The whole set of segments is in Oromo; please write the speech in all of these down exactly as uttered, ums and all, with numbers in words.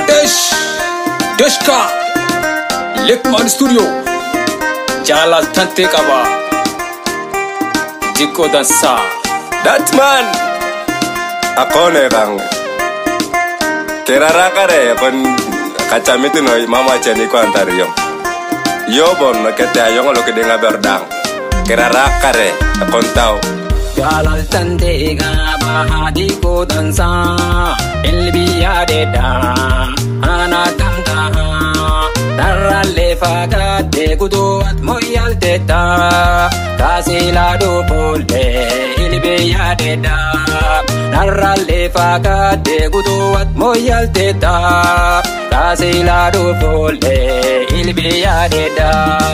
Desh Deshka Lekman Studio Jalal Tante Kaba Diko Dansa That man Akone kang Kerara kare kon kacamitu no mama chani ko antario Yo bon kete ayong lo kedenga berdang Kerara kare kon tau Jalal Tante Kaba Diko Dansa Elbiya Deda Ana Tanta Narale Fagate Guduat Moyal Teta Kasila do Pole Elbiya Deda Narale Fagate Guduat Moyal Teta Kasila do Pole Elbiya Deda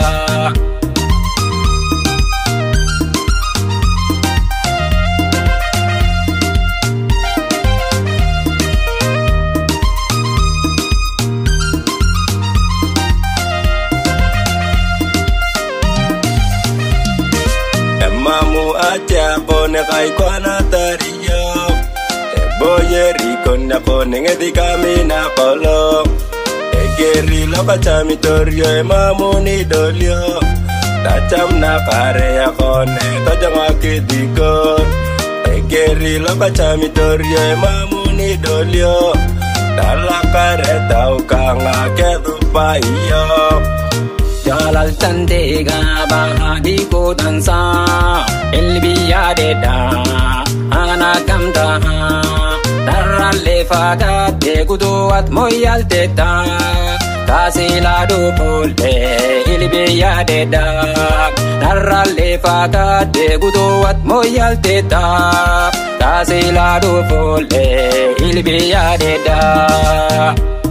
Mamu aja kone kai kwana tariyo E boye rikona kone ngedi kami na kolo E geri loka chami torio e mamu ni dolio Tacham na kare ya kone tojang akidikon E geri loka chami torio e mamu ni dolio Dala kare tau kanga kedupa iyo Jalal Tante Kaba Diko Dansa Elbiya Deda Ana Kamta Narale Fagate Guduat Moyal Teta Kasila do Pole Elbiya Deda Narale Fagate Guduat Moyal Teta Kasila do Pole Elbiya Deda